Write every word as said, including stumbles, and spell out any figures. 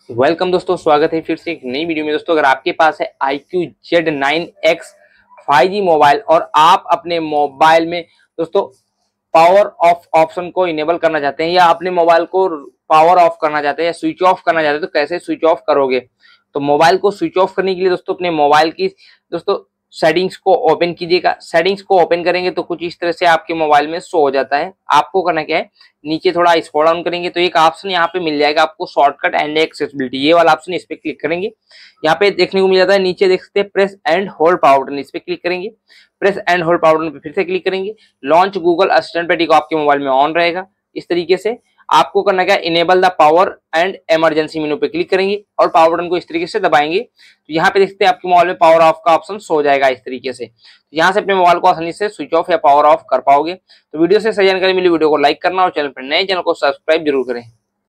Welcome दोस्तों, स्वागत है फिर से एक नई वीडियो में। दोस्तों अगर आपके पास है iQOO Z nine X five G mobile और आप अपने मोबाइल में दोस्तों पावर ऑफ ऑप्शन को इनेबल करना चाहते हैं या अपने मोबाइल को पावर ऑफ करना चाहते हैं या स्विच ऑफ करना चाहते हैं, तो कैसे स्विच ऑफ करोगे। तो मोबाइल को स्विच ऑफ करने के लिए दोस्तों अपने मोबाइल की दोस्तों सेटिंग्स को ओपन कीजिएगा। सेटिंग्स को ओपन करेंगे तो कुछ इस तरह से आपके मोबाइल में शो हो जाता है। आपको करना क्या है, नीचे थोड़ा स्क्रॉल डाउन करेंगे तो एक ऑप्शन यहाँ पे मिल जाएगा आपको, शॉर्टकट एंड एक्सेसिबिलिटी। ये वाला ऑप्शन, इस पे क्लिक करेंगे। यहाँ पे देखने को मिल जाता है, नीचे देख सकते हैं press and hold power button, इस पे क्लिक करेंगे। Press and hold power button पे फिर से क्लिक करेंगे। लॉन्च गूगल असिस्टेंट पे टिक आपके मोबाइल में ऑन रहेगा। इस तरीके से आपको करना क्या, enable the power and emergency menu पे क्लिक करेंगे और पावर बटन को इस तरीके से दबाएंगे तो यहाँ पे देखते हैं आपके मोबाइल में पावर ऑफ का ऑप्शन सो जाएगा इस तरीके से। तो यहाँ से अपने मोबाइल को आसानी से स्विच ऑफ या पावर ऑफ कर पाओगे। तो वीडियो से सही जानकारी मिली, वीडियो को लाइक करना और चैनल पर नए चैनल को सब्सक्राइब जरूर करें।